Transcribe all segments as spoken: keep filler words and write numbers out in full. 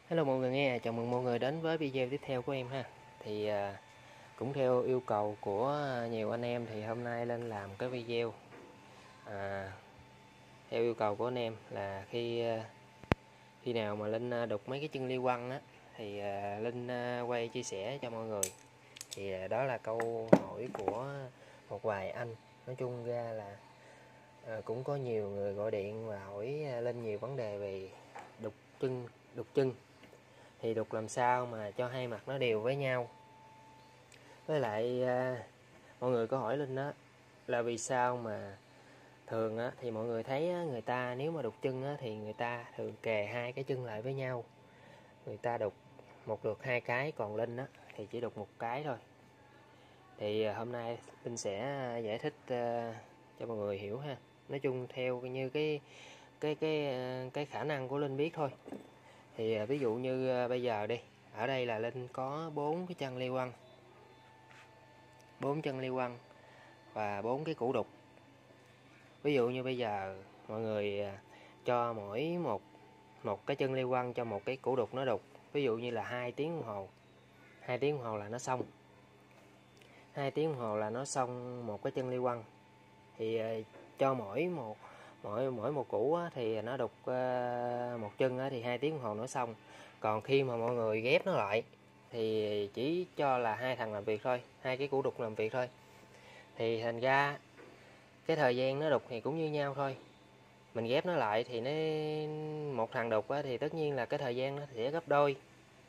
Hello mọi người nghe, chào mừng mọi người đến với video tiếp theo của em ha. Thì à, cũng theo yêu cầu của nhiều anh em thì hôm nay lên làm cái video à, theo yêu cầu của anh em là khi à, khi nào mà Linh à, đục mấy cái chân li quăng á thì à, Linh à, quay chia sẻ cho mọi người. Thì à, đó là câu hỏi của một vài anh. Nói chung ra là à, cũng có nhiều người gọi điện và hỏi à, Linh nhiều vấn đề về đục chân, đục chân. Thì đục làm sao mà cho hai mặt nó đều với nhau. Với lại à, mọi người có hỏi Linh đó là vì sao mà thường á, thì mọi người thấy á, người ta nếu mà đục chân á, thì người ta thường kề hai cái chân lại với nhau. Người ta đục một lượt hai cái, còn Linh á, thì chỉ đục một cái thôi. Thì à, hôm nay Linh sẽ giải thích à, cho mọi người hiểu ha. Nói chung theo như cái cái cái cái khả năng của Linh biết thôi. Thì à, ví dụ như à, bây giờ đi, ở đây là Linh có bốn cái chân li quăng, bốn chân li quăng và bốn cái củ đục. Ví dụ như bây giờ mọi người cho mỗi một một cái chân li quăng cho một cái củ đục nó đục, ví dụ như là hai tiếng đồng hồ, hai tiếng đồng hồ là nó xong, hai tiếng đồng hồ là nó xong một cái chân li quăng. Thì cho mỗi một mỗi mỗi một củ thì nó đục một chân thì hai tiếng đồng hồ nó xong. Còn khi mà mọi người ghép nó lại thì chỉ cho là hai thằng làm việc thôi, hai cái củ đục làm việc thôi. Thì thành ra cái thời gian nó đục thì cũng như nhau thôi. Mình ghép nó lại thì nó một thằng đục thì tất nhiên là cái thời gian nó sẽ gấp đôi.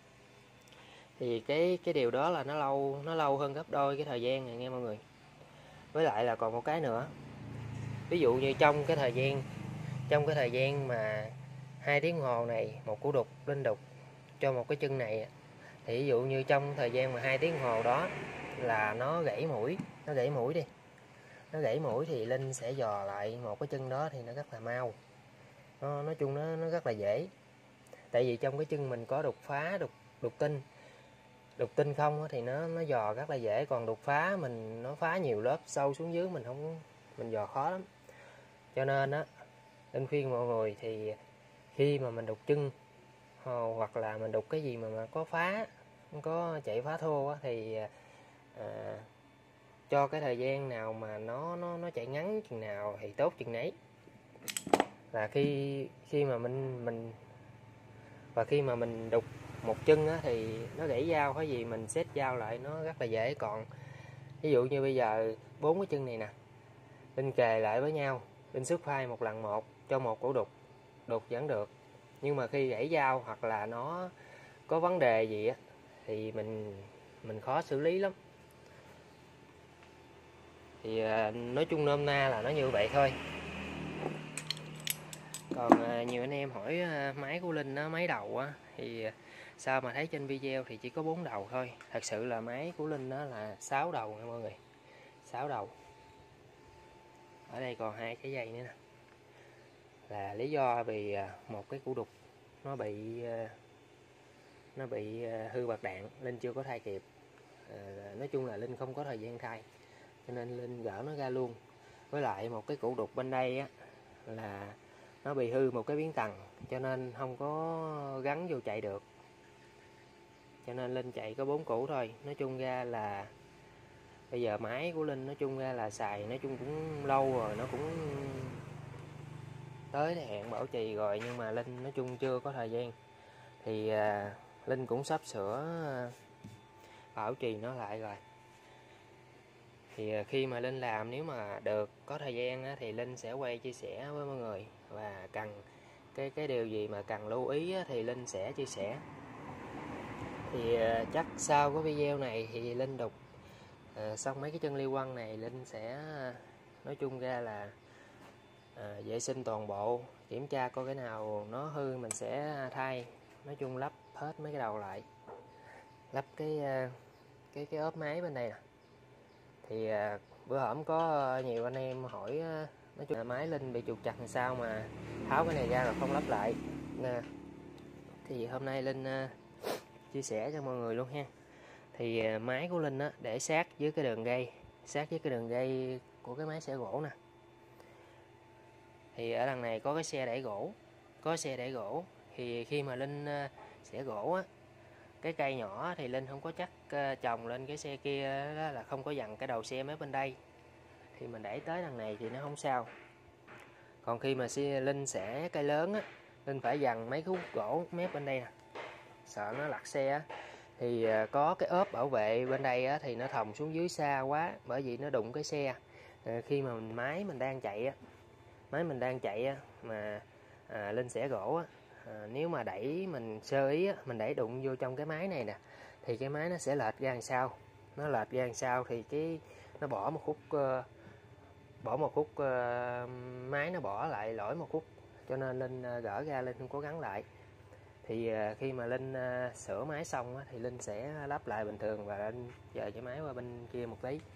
Thì cái cái điều đó là nó lâu nó lâu hơn gấp đôi cái thời gian này nghe mọi người. Với lại là còn một cái nữa. Ví dụ như trong cái thời gian trong cái thời gian mà hai tiếng đồng hồ này một củ đục Linh đục cho một cái chân này, thì ví dụ như trong thời gian mà hai tiếng đồng hồ đó là nó gãy mũi, nó gãy mũi đi. Nó gãy mũi thì Linh sẽ dò lại một cái chân đó thì nó rất là mau. Nó nói chung nó nó rất là dễ. Tại vì trong cái chân mình có đục phá, đục đục tinh. Đục tinh không thì nó nó dò rất là dễ, còn đục phá mình nó phá nhiều lớp sâu xuống dưới mình không mình dò khó lắm. Cho nên á, Linh khuyên mọi người thì khi mà mình đục chân hoặc là mình đục cái gì mà, mà có phá, có chạy phá thô á, thì à, cho cái thời gian nào mà nó nó nó chạy ngắn chừng nào thì tốt chừng nấy. Là khi khi mà mình mình và khi mà mình đục một chân á, thì nó gãy dao có gì mình xếp dao lại nó rất là dễ. Còn ví dụ như bây giờ bốn cái chân này nè, Linh kề lại với nhau, Linh xước phai một lần một cho một củ đục, đục vẫn được. Nhưng mà khi gãy dao hoặc là nó có vấn đề gì á thì mình mình khó xử lý lắm. Thì nói chung nôm na là nó như vậy thôi. Còn nhiều anh em hỏi máy của Linh nó mấy đầu á, thì sao mà thấy trên video thì chỉ có bốn đầu thôi. Thật sự là máy của Linh nó là sáu đầu nha mọi người, sáu đầu. Ở đây còn hai cái dây nữa nè. Là lý do vì một cái củ đục nó bị nó bị hư bạc đạn, Linh chưa có thay kịp. À, nói chung là Linh không có thời gian thay cho nên Linh gỡ nó ra luôn. Với lại một cái củ đục bên đây á là nó bị hư một cái biến tầng cho nên không có gắn vô chạy được, cho nên Linh chạy có bốn củ thôi. Nói chung ra là bây giờ máy của Linh nói chung ra là xài nói chung cũng lâu rồi, nó cũng tới thời hạn bảo trì rồi, nhưng mà Linh nói chung chưa có thời gian. Thì à, Linh cũng sắp sửa bảo trì nó lại rồi. Thì khi mà Linh làm nếu mà được có thời gian á, thì Linh sẽ quay chia sẻ với mọi người, và cần cái cái điều gì mà cần lưu ý á, thì Linh sẽ chia sẻ. Thì chắc sau cái video này thì Linh đục à, xong mấy cái chân li quăng này, Linh sẽ nói chung ra là à, vệ sinh toàn bộ, kiểm tra coi cái nào nó hư mình sẽ thay. Nói chung lắp hết mấy cái đầu lại, lắp cái cái cái ốp máy bên đây nè. Thì à, bữa hổm có nhiều anh em hỏi à, nói chung là máy Linh bị trục trặc làm sao mà tháo cái này ra rồi không lắp lại nè. Thì hôm nay Linh à, chia sẻ cho mọi người luôn ha. Thì à, máy của Linh á, để sát với cái đường dây, sát với cái đường dây của cái máy xẻ gỗ nè. Thì ở đằng này có cái xe đẩy gỗ, có xe đẩy gỗ. Thì khi mà Linh à, xẻ gỗ á, cái cây nhỏ thì Linh không có chắc trồng lên cái xe kia đó, là không có dằn cái đầu xe mép bên đây, thì mình đẩy tới đằng này thì nó không sao. Còn khi mà Linh xẻ cây lớn á, Linh phải dằn mấy khúc gỗ mép bên đây nè, sợ nó lật xe á. Thì có cái ốp bảo vệ bên đây á, thì nó thòng xuống dưới xa quá, bởi vì nó đụng cái xe. Khi mà mình máy mình đang chạy á, máy mình đang chạy á, mà à, Linh xẻ gỗ á, à, nếu mà đẩy mình sơ ý á, mình đẩy đụng vô trong cái máy này nè, thì cái máy nó sẽ lệch ra đằng sau. Nó lệch ra đằng sau thì cái nó bỏ một khúc uh, bỏ một khúc uh, máy nó bỏ lại lỗi một khúc, cho nên Linh uh, gỡ ra, Linh không cố gắng lại. Thì uh, khi mà Linh uh, sửa máy xong á, thì Linh sẽ lắp lại bình thường và Linh dời cái máy qua bên kia một tí.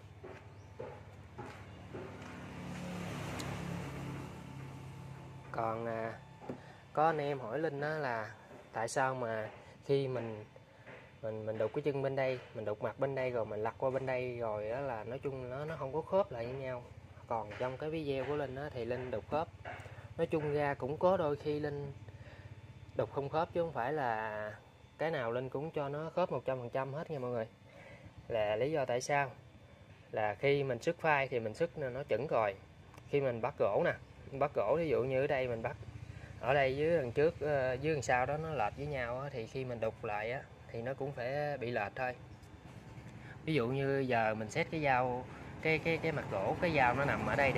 Còn uh, có anh em hỏi Linh đó là tại sao mà khi mình mình mình đục cái chân bên đây, mình đục mặt bên đây rồi mình lật qua bên đây rồi đó, là nói chung nó nó không có khớp lại với nhau. Còn trong cái video của Linh đó, thì Linh đục khớp. Nói chung ra cũng có đôi khi Linh đục không khớp, chứ không phải là cái nào Linh cũng cho nó khớp một trăm phần trăm hết nha mọi người. Là lý do tại sao là khi mình sức phai thì mình sức nó chuẩn rồi. Khi mình bắt gỗ nè, bắt gỗ ví dụ như ở đây mình bắt ở đây với đằng trước dưới đằng sau đó nó lệch với nhau á, thì khi mình đục lại á, thì nó cũng phải bị lệch thôi. Ví dụ như giờ mình xét cái dao, cái cái cái mặt gỗ, cái dao nó nằm ở đây đi,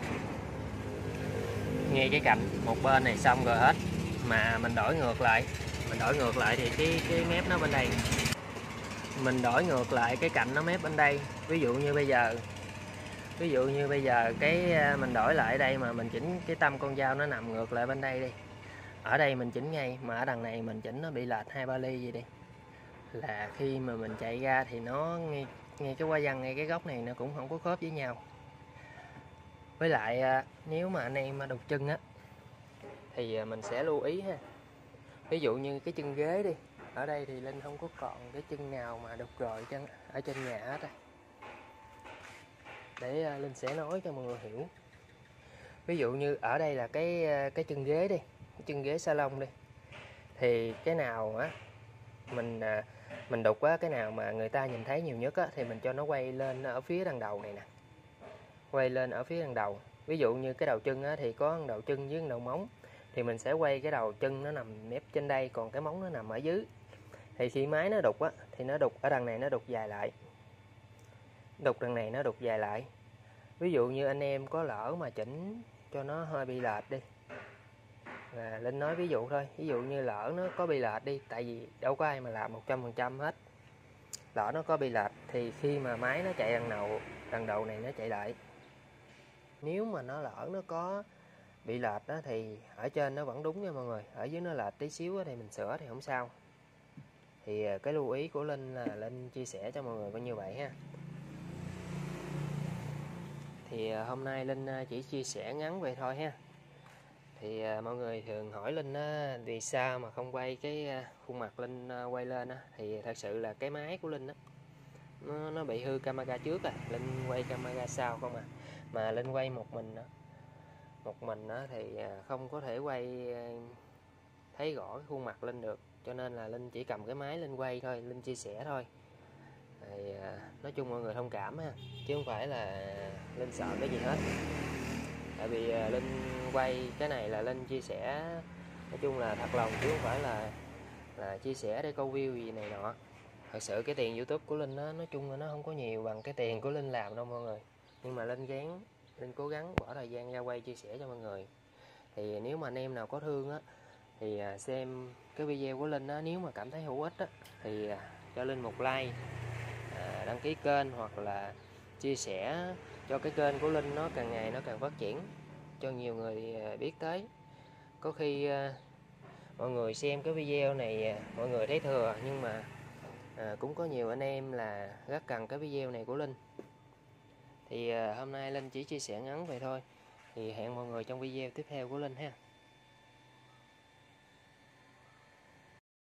ngay cái cạnh một bên này xong rồi hết, mà mình đổi ngược lại, mình đổi ngược lại thì cái cái mép nó bên đây, mình đổi ngược lại cái cạnh nó mép bên đây. Ví dụ như bây giờ ví dụ như bây giờ cái mình đổi lại đây mà mình chỉnh cái tâm con dao nó nằm ngược lại bên đây đi, ở đây mình chỉnh ngay, mà ở đằng này mình chỉnh nó bị lệch hai ba ly gì đi, là khi mà mình chạy ra thì nó ngay, ngay cái hoa văn, ngay cái góc này nó cũng không có khớp với nhau. Với lại nếu mà anh em đục chân á, thì mình sẽ lưu ý ha. Ví dụ như cái chân ghế đi, ở đây thì Linh không có còn cái chân nào mà đục rồi chân ở trên nhà hết á, để Linh sẽ nói cho mọi người hiểu. Ví dụ như ở đây là cái cái chân ghế đi, cái chân ghế salon đi, thì cái nào á mình mình đục á, cái nào mà người ta nhìn thấy nhiều nhất á, thì mình cho nó quay lên ở phía đằng đầu này nè, quay lên ở phía đằng đầu. Ví dụ như cái đầu chân á, thì có đầu chân với đầu móng, thì mình sẽ quay cái đầu chân nó nằm mép trên đây, còn cái móng nó nằm ở dưới. Thì khi máy nó đục á, thì nó đục ở đằng này, nó đục dài lại, đục đằng này nó đục dài lại. Ví dụ như anh em có lỡ mà chỉnh cho nó hơi bị lệch đi, là Linh nói ví dụ thôi, ví dụ như lỡ nó có bị lệch đi, tại vì đâu có ai mà làm một trăm phần trăm hết, lỡ nó có bị lệch thì khi mà máy nó chạy đằng đầu, đằng đầu này nó chạy lại, nếu mà nó lỡ nó có bị lệch đó, thì ở trên nó vẫn đúng nha mọi người, ở dưới nó lệch tí xíu đó, thì mình sửa thì không sao. Thì cái lưu ý của Linh là Linh chia sẻ cho mọi người có như vậy ha. Thì hôm nay Linh chỉ chia sẻ ngắn vậy thôi ha. Thì mọi người thường hỏi Linh á, vì sao mà không quay cái khuôn mặt Linh quay lên á, thì thật sự là cái máy của Linh á, nó, nó bị hư camera trước à, Linh quay camera sau không à, mà Linh quay một mình á, một mình á thì không có thể quay thấy rõ cái khuôn mặt Linh được, cho nên là Linh chỉ cầm cái máy Linh quay thôi, Linh chia sẻ thôi. Thì nói chung mọi người thông cảm ha, chứ không phải là Linh sợ cái gì hết. Tại vì Linh quay cái này là Linh chia sẻ, nói chung là thật lòng, chứ không phải là là chia sẻ để câu view gì này nọ. Thật sự cái tiền YouTube của Linh đó, nói chung là nó không có nhiều bằng cái tiền của Linh làm đâu mọi người. Nhưng mà Linh gắng, Linh cố gắng bỏ thời gian ra quay chia sẻ cho mọi người. Thì nếu mà anh em nào có thương á, thì xem cái video của Linh á, nếu mà cảm thấy hữu ích á, thì cho Linh một like, đăng ký kênh, hoặc là chia sẻ cho cái kênh của Linh nó càng ngày nó càng phát triển, cho nhiều người biết tới. Có khi mọi người xem cái video này mọi người thấy thừa, nhưng mà à, cũng có nhiều anh em là rất cần cái video này của Linh. Thì à, hôm nay Linh chỉ chia sẻ ngắn vậy thôi. Thì hẹn mọi người trong video tiếp theo của Linh ha.